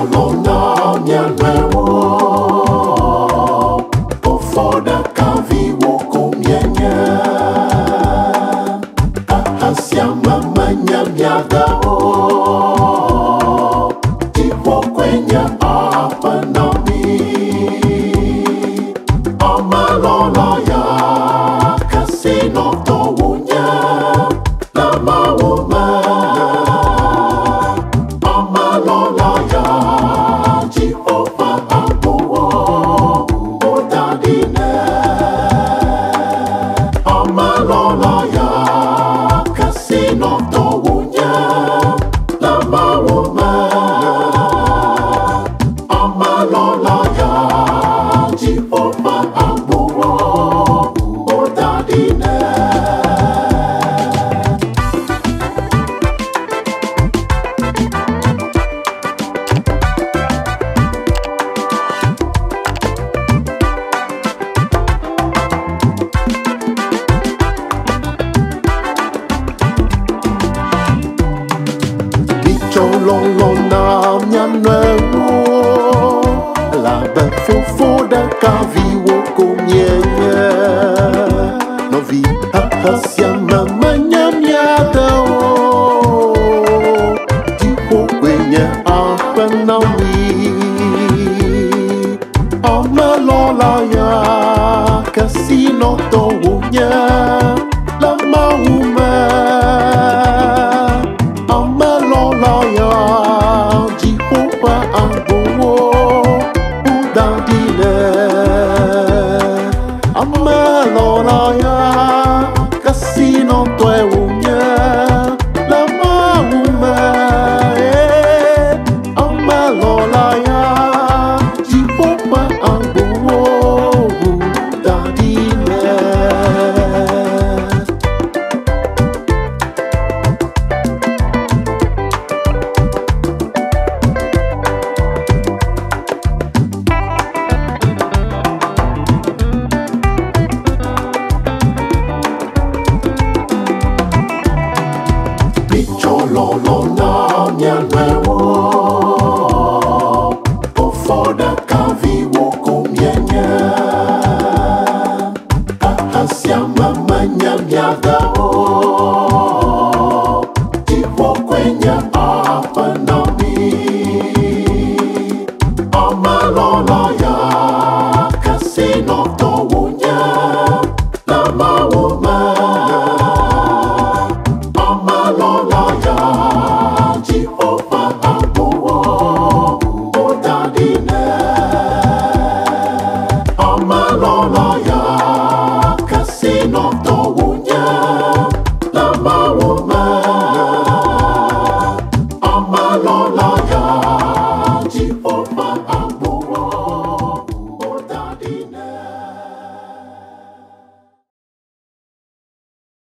lo na mia nuevo o foda cavi wo comienya ahasia mama nyamia dao tipo kwenya apa nami amalola ya casino towunya lama woma amalola ya Jehovah abuwo odadine amalola ya casino towunya lama woma amalola ya Jehovah abuwo odadine lo na mia nuevo la bel fofo da cavivo comienya no vi hasia mama nyamia dao tipo quenya apa nawi amalola ya casino towunya la mauma amalola ya Jehovah abuwo udadile amalola ya casino towunya la mauma amalola ya Jehovah abuwo udadile lo na mia nuevo o foda cavivo comienya ahasia mama nyamia dao tipo kwenya apa nami amalola ya casino towunya lama woma amalola ya Jehovah abuwo odadine amalola ya casino towunya lama woma amalola ya